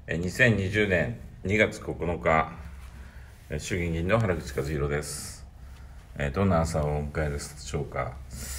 2020年2月9日、衆議院の原口和弘です。どんな朝をお迎えでしょうか。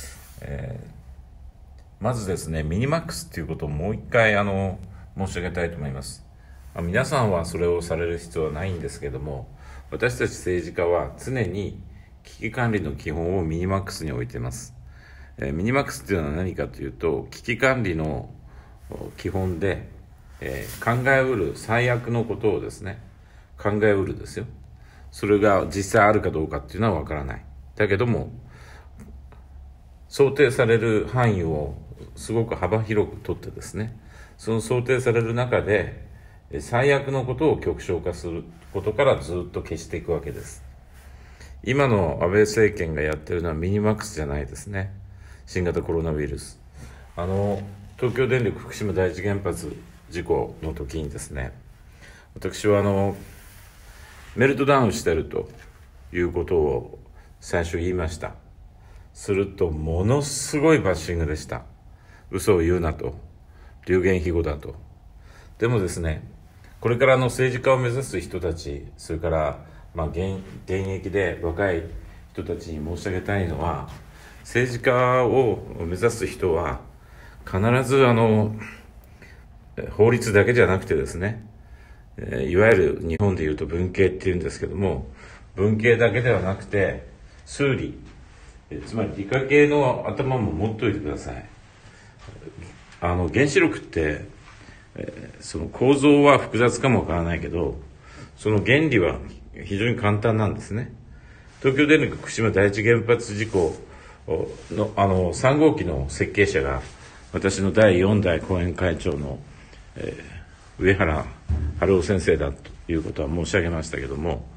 まずですね、ミニマックスっていうことをもう一回申し上げたいと思います。皆さんはそれをされる必要はないんですけども、私たち政治家は常に危機管理の基本をミニマックスに置いています。ミニマックスっていうのは何かというと、危機管理の基本で、考えうる最悪のことをですね、考えうるですよ。それが実際あるかどうかっていうのはわからない。だけども、想定される範囲をすごく幅広くとってですね、その想定される中で、最悪のことを極小化することからずっと消していくわけです。今の安倍政権がやってるのはミニマックスじゃないですね。新型コロナウイルス。東京電力福島第一原発事故の時にですね、私はメルトダウンしてるということを最初言いました。するとものすごいバッシングでした。嘘を言うなと、流言飛語だと。でもですね、これから政治家を目指す人たち、それから現役で若い人たちに申し上げたいのは、政治家を目指す人は必ず法律だけじゃなくてですね、いわゆる日本でいうと文系っていうんですけども、文系だけではなくて数理、つまり理科系の頭も持っておいてください。原子力って、その構造は複雑かもわからないけど、その原理は非常に簡単なんですね。東京電力福島第一原発事故の3号機の設計者が私の第4代後援会長の、上原春夫先生だということは申し上げましたけども、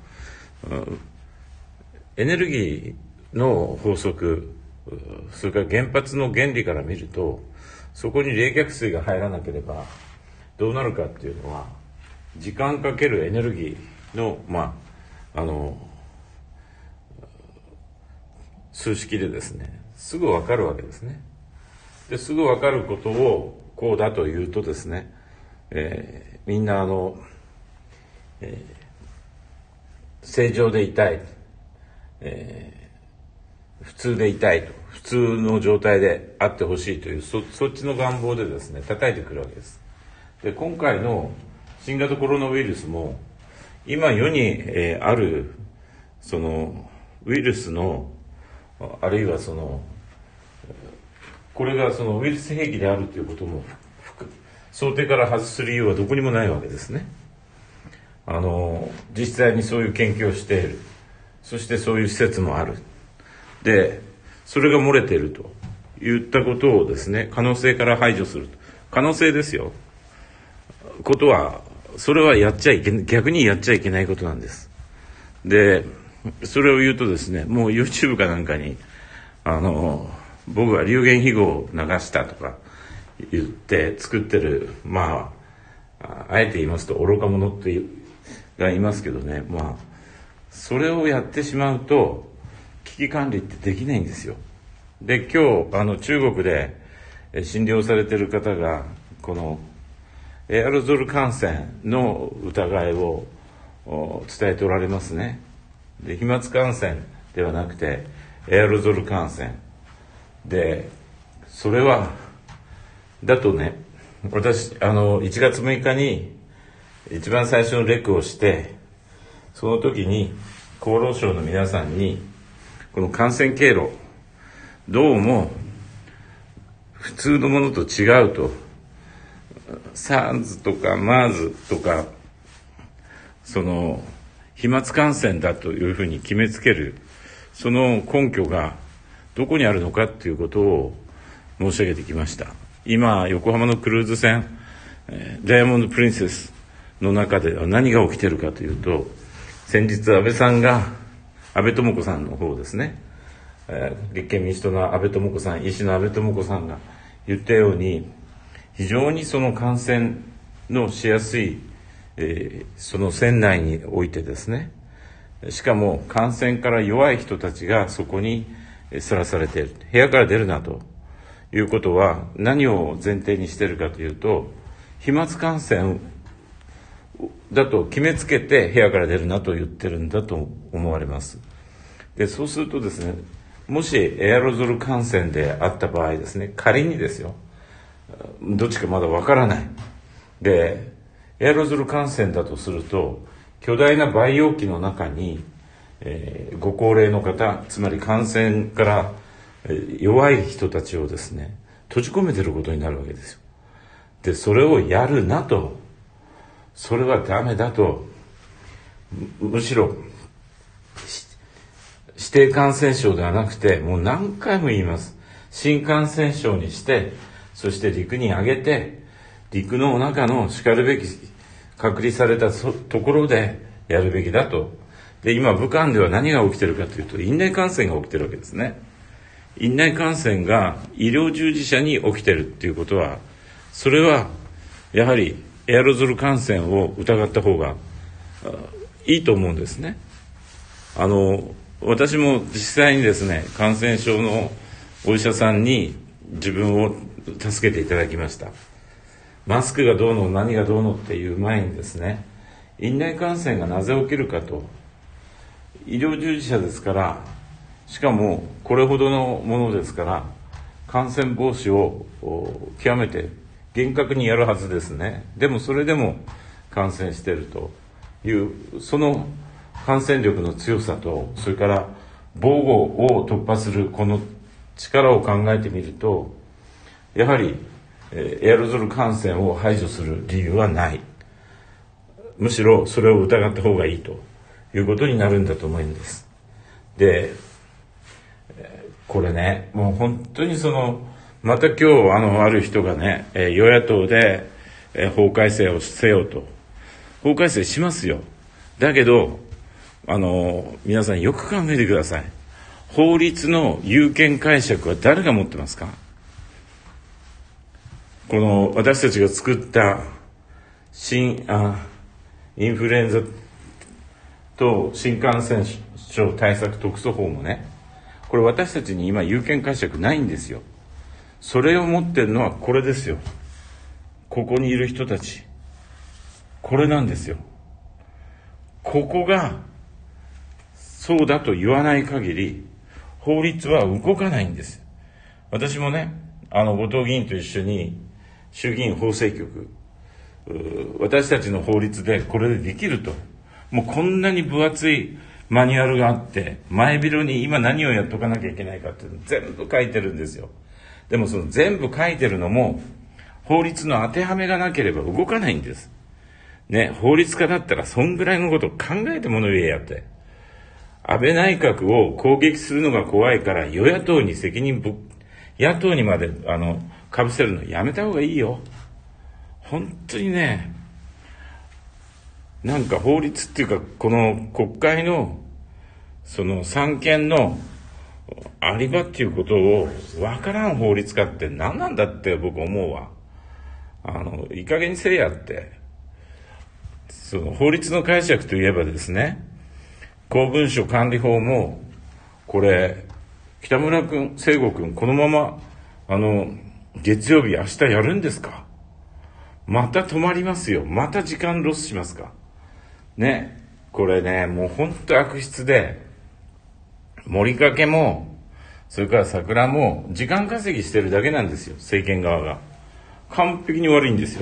エネルギーの法則、それから原発の原理から見ると、そこに冷却水が入らなければどうなるかっていうのは、時間かけるエネルギーの数式でですね、すぐ分かるわけですね。ですぐ分かることをこうだというとですね、みんな正常でいたい、普通でいたいと、普通の状態であってほしいというそっちの願望でですね、叩いてくるわけです。で、今回の新型コロナウイルスも今世に、あるそのウイルスのあるいはこれがそのウイルス兵器であるということも想定から外す理由はどこにもないわけですね。実際にそういう研究をしている。そしてそういう施設もある。で、それが漏れているといったことをですね、可能性から排除する。可能性ですよ。ことは、それは逆にやっちゃいけないことなんです。で、それを言うとですね、もう YouTube かなんかに、僕は流言飛語を流したとか言って作ってる、あえて言いますと愚か者ってがいますけどね、それをやってしまうと危機管理ってできないんですよ。で、今日中国で診療されている方がこのエアロゾル感染の疑いを伝えておられますね。で、飛沫感染ではなくてエアロゾル感染で、それはだとね、私1月6日に一番最初のレクをして、その時に厚労省の皆さんにこの感染経路どうも普通のものと違うと、SARS とか MERS とか飛沫感染だというふうに決めつける、その根拠がどこにあるのかっていうことを申し上げてきました。今横浜のクルーズ船ダイヤモンドプリンセスの中では何が起きているかというと、先日安倍智子さんの方ですね、立憲民主党の安倍智子さん、医師の安倍智子さんが言ったように、非常にその感染のしやすい、その船内においてですね、しかも感染から弱い人たちがそこにさらされている。部屋から出るなということは何を前提にしているかというと、飛沫感染だと決めつけて部屋から出るなと言ってるんだと思われます。で、そうするとですね、もしエアロゾル感染であった場合ですね、仮にですよ、どっちかまだわからない。で、エアロゾル感染だとすると、巨大な培養器の中に、ご高齢の方、つまり感染から弱い人たちをですね、閉じ込めてることになるわけですよ。で、それをやるなと、それはダメだと、むしろ指定感染症ではなくて、もう何回も言います。新感染症にして、そして陸に上げて、陸の中のしかるべき隔離されたところでやるべきだと。で、今武漢では何が起きてるかというと、院内感染が起きてるわけですね。院内感染が医療従事者に起きてるっていうことは、それはやはりエアロゾル感染を疑った方がいいと思うんですね。私も実際にですね、感染症のお医者さんに自分を助けていただきました。マスクがどうの何がどうのっていう前にですね、院内感染がなぜ起きるかと、医療従事者ですから、しかもこれほどのものですから、感染防止を極めて厳格にやるはずですね。でもそれでも感染しているという、その感染力の強さと、それから防護を突破するこの力を考えてみると、やはりエアロゾル感染を排除する理由はない。むしろそれを疑った方がいいということになるんだと思うんです。で、これね、もう本当にまた今日ある人がね、与野党で法改正をせよと。法改正しますよ。だけど、皆さんよく考えてください。法律の有権解釈は誰が持ってますか？この私たちが作ったインフルエンザと新感染症対策特措法もね、これ私たちに今有権解釈ないんですよ。それを持ってるのはこれですよ。ここにいる人たち。これなんですよ。ここがそうだと言わない限り、法律は動かないんです。私もね、後藤議員と一緒に衆議院法制局、私たちの法律でこれでできると。もうこんなに分厚いマニュアルがあって、前広に今何をやっとかなきゃいけないかっていうの全部書いてるんですよ。でもその全部書いてるのも、法律の当てはめがなければ動かないんです。ね、法律家だったらそんぐらいのことを考えて物言えやって。安倍内閣を攻撃するのが怖いから与野党に野党にまで被せるのやめた方がいいよ。本当にね、なんか法律っていうか、この国会の三権のあり場っていうことをわからん法律家って何なんだって僕思うわ。いい加減にせえやって。法律の解釈といえばですね、公文書管理法も、これ、北村君、聖吾君、このまま、月曜日明日やるんですか？また止まりますよ。また時間ロスしますか？ね、これね、もう本当悪質で、森かけも、それから桜も、時間稼ぎしてるだけなんですよ、政権側が。完璧に悪いんですよ。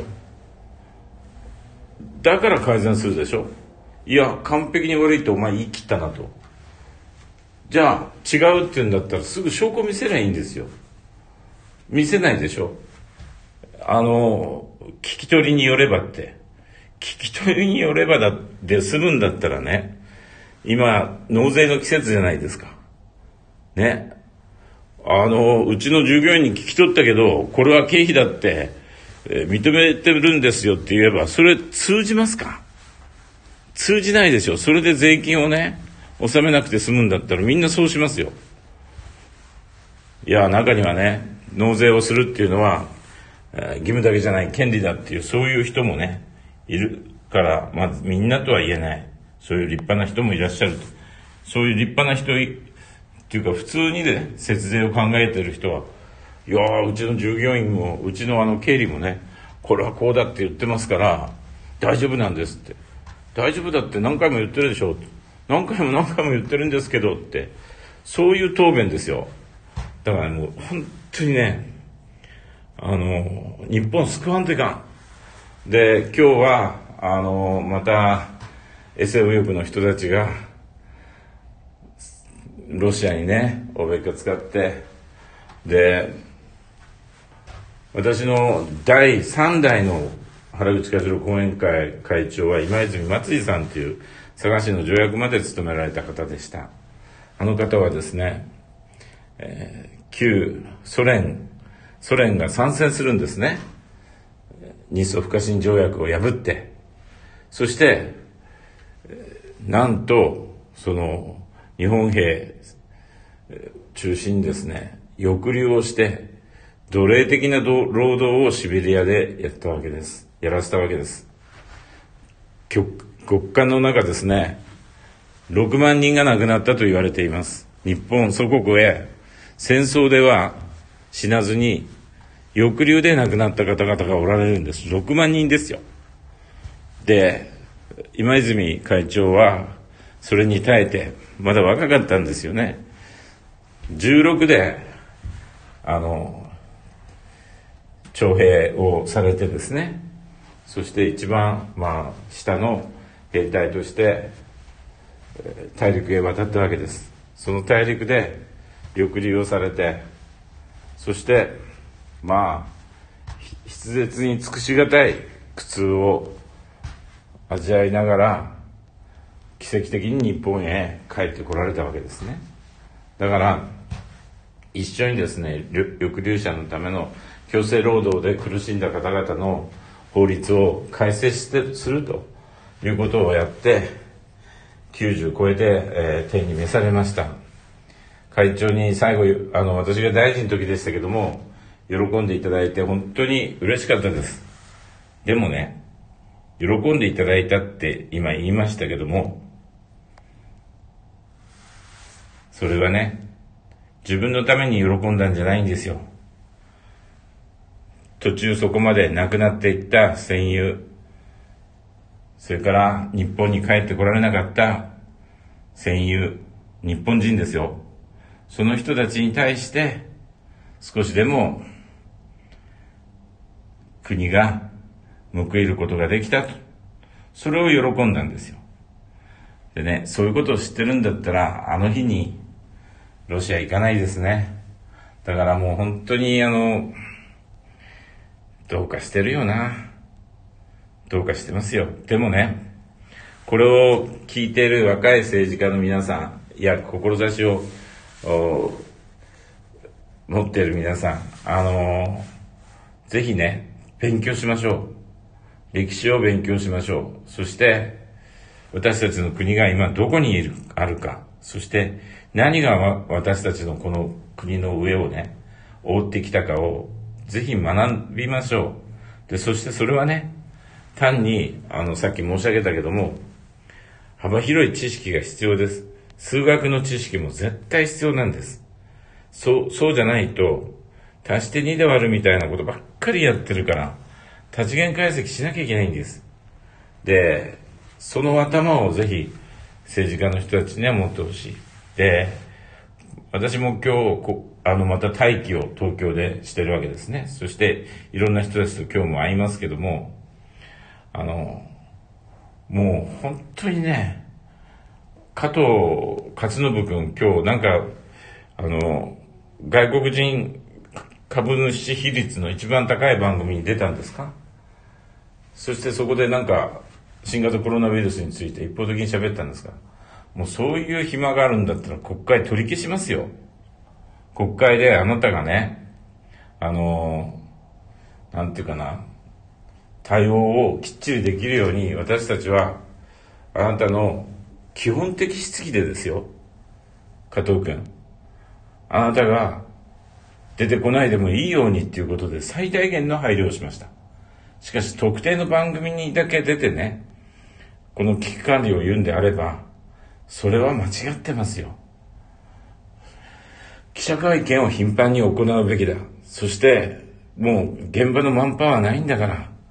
だから改善するでしょ。いや、完璧に悪いってお前言い切ったなと。じゃあ、違うって言うんだったらすぐ証拠見せりゃいいんですよ。見せないでしょ。聞き取りによればって。聞き取りによればで済むんだったらね、今、納税の季節じゃないですか。ね。うちの従業員に聞き取ったけど、これは経費だって、認めてるんですよって言えば、それ通じますか？通じないでしょ。それで税金をね、納めなくて済むんだったらみんなそうしますよ。いや、中にはね、納税をするっていうのは、義務だけじゃない権利だっていう、そういう人もね、いるから、まずみんなとは言えない。そういう立派な人もいらっしゃると。そういう立派な人っていうか、普通にね、節税を考えてる人は、いやー、うちの従業員も、うちの経理もね、これはこうだって言ってますから、 大丈夫なんですって。大丈夫だって何回も言ってるでしょ。何回も言ってるんですけどって。そういう答弁ですよ。だからもう本当にね、日本救わんといかん。で、今日は、また、エセ右翼の人たちが、ロシアにね、欧米が使って、で、私の第3代の原口一郎後援会会長は今泉松井さんという佐賀市の条約まで務められた方でした。あの方はですね、旧ソ連が参戦するんですね。日ソ不可侵条約を破って、そして、なんと、その、日本兵中心にですね、抑留をして、奴隷的な労働をシベリアでやらせたわけです。極寒の中ですね、6万人が亡くなったと言われています。日本祖国へ戦争では死なずに抑留で亡くなった方々がおられるんです。6万人ですよ。で、今泉会長はそれに耐えて、まだ若かったんですよね。16で徴兵をされてですね、そして一番下の兵隊として大陸へ渡ったわけです。その大陸で抑留をされて、そして筆舌に尽くしがたい苦痛を味わいながら奇跡的に日本へ帰ってこられたわけですね。だから一緒にですね、抑留者のための強制労働で苦しんだ方々の法律を改正するということをやって90超えて、天に召されました。会長に最後私が大臣の時でしたけども喜んでいただいて本当に嬉しかったです。でもね、喜んでいただいたって今言いましたけども、それはね、自分のために喜んだんじゃないんですよ。途中そこまで亡くなっていった戦友、それから日本に帰ってこられなかった戦友、日本人ですよ。その人たちに対して少しでも国が報いることができたと、それを喜んだんですよ。でね、そういうことを知ってるんだったらあの日にロシア行かないですね。だからもう本当にどうかしてるよな。どうかしてますよ。でもね、これを聞いている若い政治家の皆さん、いや、志を持っている皆さん、ぜひね、勉強しましょう。歴史を勉強しましょう。そして、私たちの国が今どこにあるか、そして何が私たちのこの国の上をね、覆ってきたかをぜひ学びましょう。で、そしてそれはね、単に、さっき申し上げたけども、幅広い知識が必要です。数学の知識も絶対必要なんです。そうじゃないと、足して2で割るみたいなことばっかりやってるから、多次元解析しなきゃいけないんです。で、その頭をぜひ政治家の人たちには持ってほしい。で、私も今日、また待機を東京でしてるわけですね。そして、いろんな人たちと今日も会いますけども、もう本当にね、加藤勝信君、今日なんか、外国人株主比率の一番高い番組に出たんですか？そしてそこでなんか、新型コロナウイルスについて一方的に喋ったんですか？もうそういう暇があるんだったら国会取り消しますよ。国会であなたがね、なんていうかな、対応をきっちりできるように私たちはあなたの基本的質疑でですよ、加藤君、あなたが出てこないでもいいようにっていうことで最大限の配慮をしました。しかし特定の番組にだけ出てね、この危機管理を言うんであればそれは間違ってますよ。記者会見を頻繁に行うべきだ。そしてもう現場のマンパワーないんだから、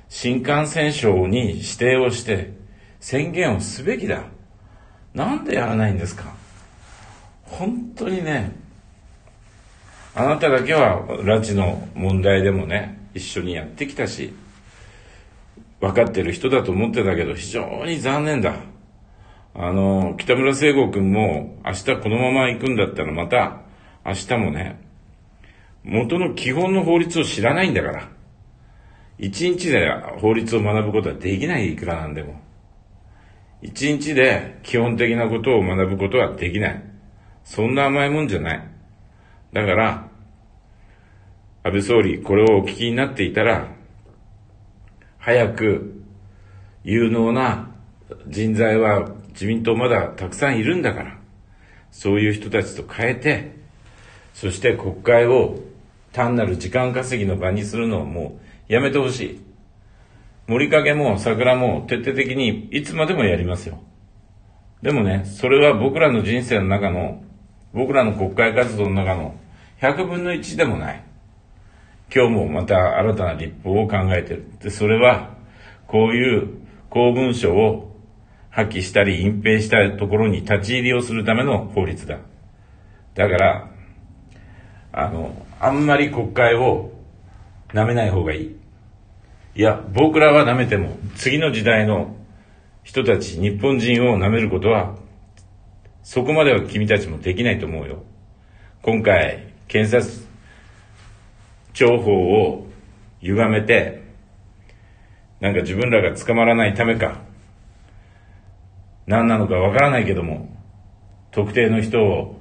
新幹線賞に指定をして宣言をすべきだ。なんでやらないんですか。本当にね、あなただけは拉致の問題でもね、一緒にやってきたし、分かってる人だと思ってたけど、非常に残念だ。北村聖吾君も明日このまま行くんだったらまた明日もね、元の基本の法律を知らないんだから、一日で法律を学ぶことはできない。いくらなんでも一日で基本的なことを学ぶことはできない。そんな甘いもんじゃない。だから安倍総理、これをお聞きになっていたら、早く有能な人材は自民党まだたくさんいるんだから、そういう人たちと変えて、そして国会を単なる時間稼ぎの場にするのをもうやめてほしい。森影も桜も徹底的にいつまでもやりますよ。でもね、それは僕らの人生の中の、僕らの国会活動の中の100分の1でもない。今日もまた新たな立法を考えている。で、それはこういう公文書を破棄したり隠蔽したところに立ち入りをするための法律だ。だからあんまり国会を舐めない方がいい。いや、僕らは舐めても次の時代の人たち、日本人を舐めることはそこまでは君たちもできないと思うよ。今回検察庁法を歪めて、なんか自分らが捕まらないためか何なのかわからないけども、特定の人を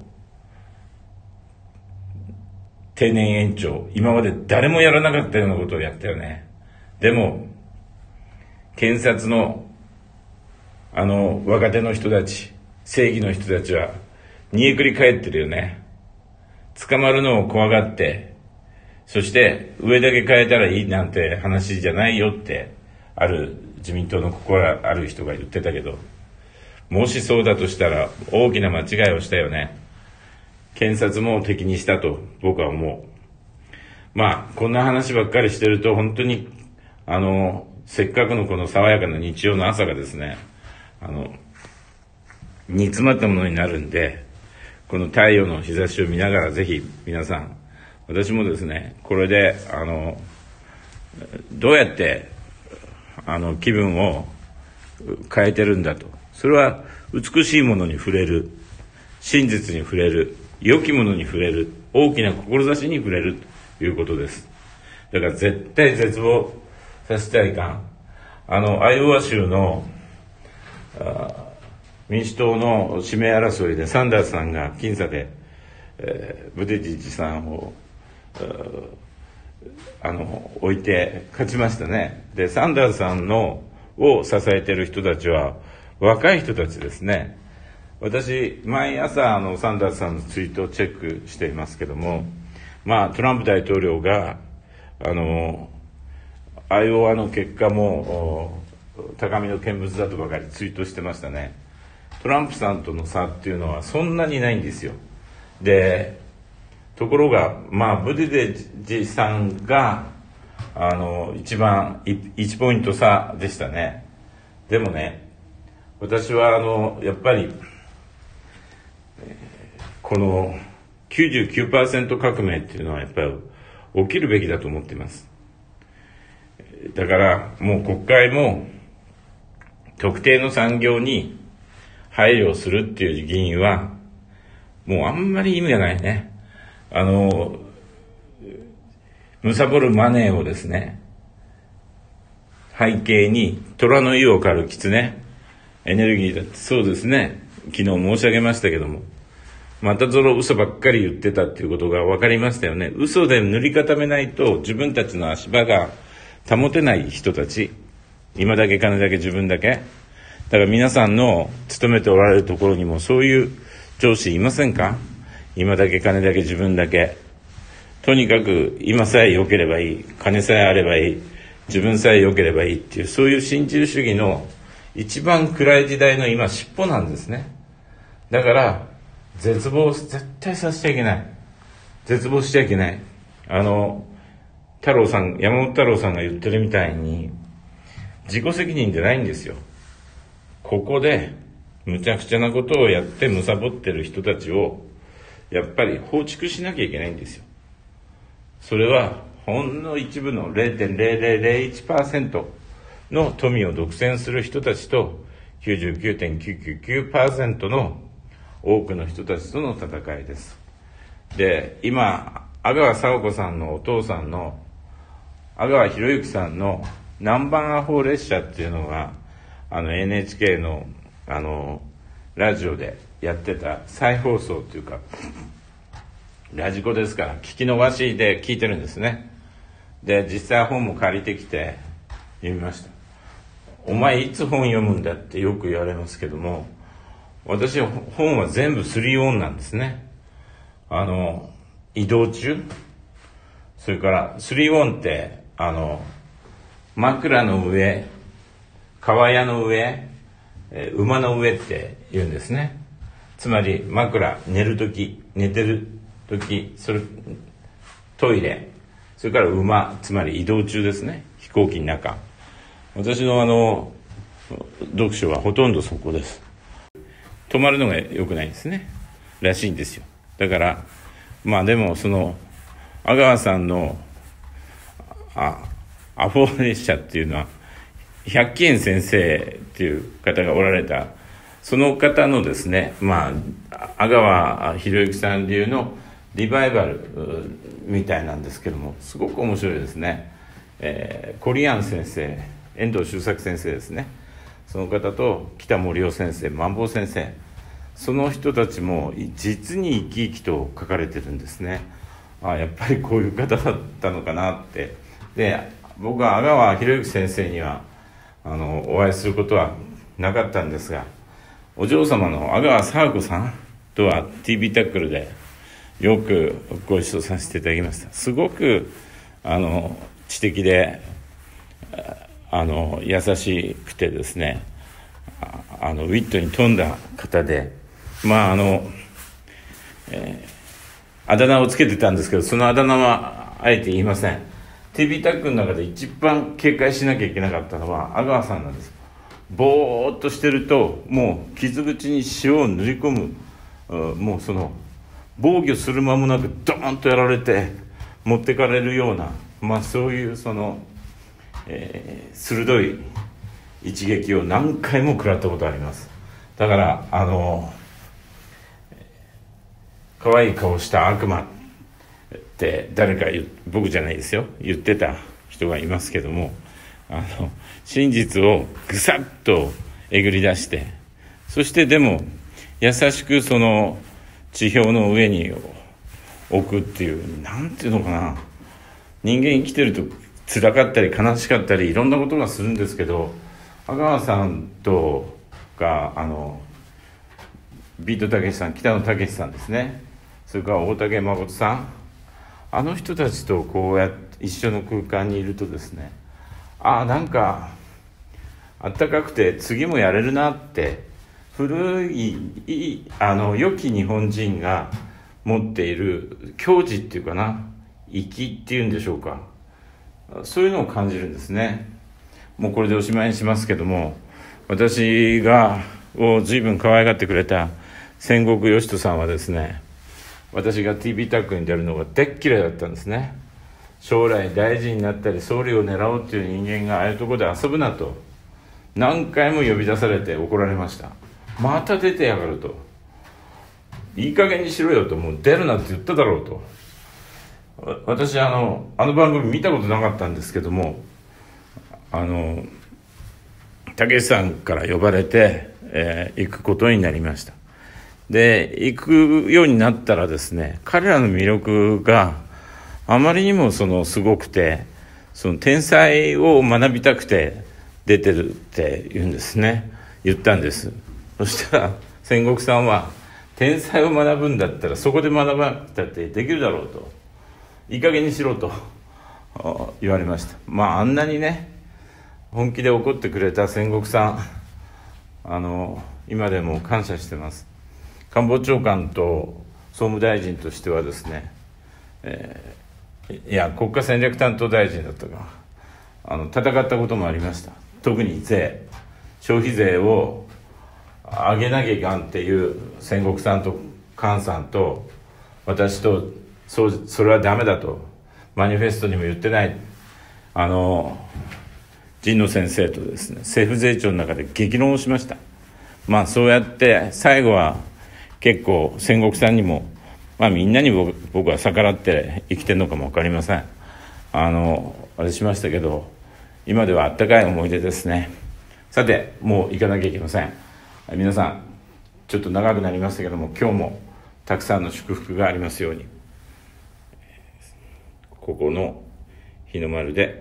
定年延長、今まで誰もやらなかったようなことをやったよね。でも検察の若手の人たち、正義の人たちは煮えくり返ってるよね。捕まるのを怖がって、そして上だけ変えたらいいなんて話じゃないよって、ある自民党の心ある人が言ってたけど、もしそうだとしたら大きな間違いをしたよね。検察も敵にしたと僕は思う。まあこんな話ばっかりしてると本当にせっかくのこの爽やかな日曜の朝がですね、煮詰まったものになるんで、この太陽の日差しを見ながらぜひ皆さん、私もですね、これでどうやって気分を変えてるんだと。それは美しいものに触れる、真実に触れる、良きものに触れる、大きな志に触れるということです。だから絶対絶望させてはいかん。アイオワ州の民主党の指名争いでサンダースさんが僅差で、ブティジッジさんを置いて勝ちましたね。で、サンダースさんを支えている人たちは若い人たちですね。私毎朝サンダースさんのツイートをチェックしていますけども、トランプ大統領がアイオワの結果も高みの見物だとばかりツイートしてましたね。トランプさんとの差っていうのはそんなにないんですよ。で、ところがブティジェッジさんが一番1ポイント差でしたね。でもね、私はやっぱりこの 99% 革命っていうのはやっぱり起きるべきだと思っています。だからもう国会も特定の産業に配慮するっていう議員はもうあんまり意味がないね。貪るマネーをですね、背景に虎の意を狩る狐、エネルギーだってそうですね。昨日申し上げましたけども、またその嘘ばっかり言ってたっていうことが分かりましたよね。嘘で塗り固めないと自分たちの足場が保てない人たち、今だけ金だけ自分だけ。だから皆さんの勤めておられるところにもそういう上司いませんか？今だけ金だけ自分だけ。とにかく今さえ良ければいい、金さえあればいい、自分さえ良ければいいっていう、そういう新自由主義の一番暗い時代の今尻尾なんですね。だから絶望絶対させちゃいけない。絶望しちゃいけない。山本太郎さんが言ってるみたいに、 自己責任でないんですよ。ここでむちゃくちゃなことをやって貪ってる人たちをやっぱり放逐しなきゃいけないんですよ。それはほんの一部の 0.0001% の富を独占する人たちと 99.999% の多くの人たちとの戦いです。で、今阿川佐和子さんのお父さんの阿川博之さんの南蛮阿呆列車っていうのがNHK のラジオでやってた再放送っていうかラジコですから聞き逃しで聞いてるんですね。で、実際本も借りてきて読みました。お前いつ本読むんだってよく言われますけども、私本は全部3オンなんですね。移動中、それから3オンって枕の上、川屋の上、馬の上って言うんですね。つまり枕、寝るとき、寝てるとき、トイレ、それから馬、つまり移動中ですね。飛行機の中。私の読書はほとんどそこです。止まるのが良くないんですね。らしいんですよ。だから、でも阿川さんのアフォー列車っていうのは、百鬼園先生っていう方がおられた、その方のですね、阿川博之さん流のリバイバルみたいなんですけども、すごく面白いですね。コリアン先生、遠藤周作先生ですね。その方と北森夫先生、万坊先生、その人たちも実に生き生きと書かれてるんですね。やっぱりこういう方だったのかなって。で、僕は阿川博之先生にはお会いすることはなかったんですが、お嬢様の阿川佐和子さんとは TV タックルでよくご一緒させていただきました。すごく知的で優しくてですね、ウィットに富んだ方で、あだ名をつけてたんですけど、そのあだ名はあえて言いません。TV タックの中で一番警戒しなきゃいけなかったのは阿川さんなんです。ぼーっとしてるともう傷口に塩を塗り込む、もう防御する間もなくドーンとやられて持ってかれるような、そういう鋭い一撃を何回も食らったことあります。だから可愛い顔した悪魔って誰か僕じゃないですよ、言ってた人がいますけども、真実をぐさっとえぐり出して、そしてでも優しく地表の上に置くっていう、なんていうのかな、人間生きてると辛かったり悲しかったりいろんなことがするんですけど、阿川さんとかビートたけしさん、北野武さんですね、それから大竹誠さん、あの人たちとこうやって一緒の空間にいるとですね、なんかあったかくて次もやれるなって、古い良き日本人が持っている矜持っていうかな、粋っていうんでしょうか、そういうのを感じるんですね。もうこれでおしまいにしますけども、私を随分可愛がってくれた千石義人さんはですね、私が TV タックに出るのが大っ嫌いだったんですね。将来大臣になったり総理を狙おうっていう人間がああいうところで遊ぶなと何回も呼び出されて怒られました。また出てやがると、いい加減にしろよと、もう出るなって言っただろうと。私あの番組見たことなかったんですけども、たけしさんから呼ばれて、行くことになりました。で、行くようになったらですね、彼らの魅力があまりにもすごくて、天才を学びたくて出てるって言うんですね、言ったんです。そしたら千石さんは、天才を学ぶんだったらそこで学ばなくたってできるだろうと、いい加減にしろと言われました。あんなにね本気で怒ってくれた千石さん、今でも感謝してます。官房長官と総務大臣としてはですね、国家戦略担当大臣だったか戦ったこともありました。 特に消費税を上げなきゃいかんっていう戦国さんと菅さんと私と、それはダメだとマニフェストにも言ってない神野先生とですね、政府税調の中で激論をしました。そうやって最後は結構戦国さんにも、みんなに僕は逆らって生きてるのかも分かりません。あれしましたけど、今ではあったかい思い出ですね。さて、もう行かなきゃいけません。皆さんちょっと長くなりましたけども、今日もたくさんの祝福がありますように、ここの日の丸で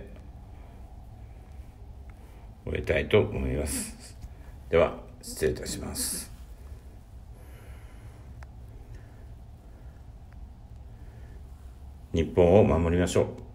終えたいと思います。では失礼いたします。日本を守りましょう。